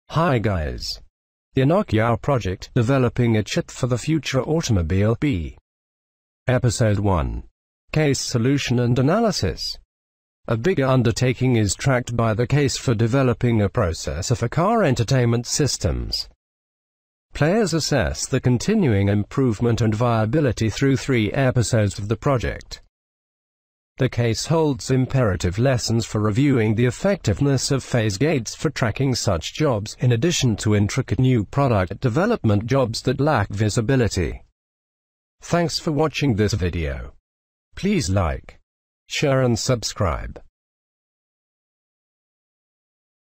Hi guys. InnoCar project developing a chip for the future automobile B. Episode 1. Case solution and analysis. A bigger undertaking is tracked by the case for developing a processor for car entertainment systems. Players assess the continuing improvement and viability through 3 episodes of the project. The case holds imperative lessons for reviewing the effectiveness of phase gates for tracking such jobs, in addition to intricate new product development jobs that lack visibility. Thanks for watching this video. Please like, share and subscribe.